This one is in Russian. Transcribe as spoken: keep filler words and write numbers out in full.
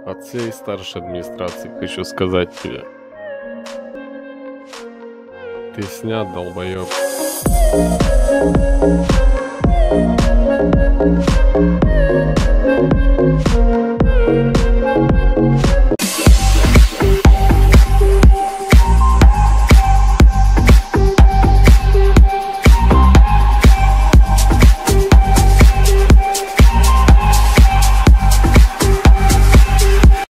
От всей старшей администрации хочу сказать тебе. Ты снят, долбоёб.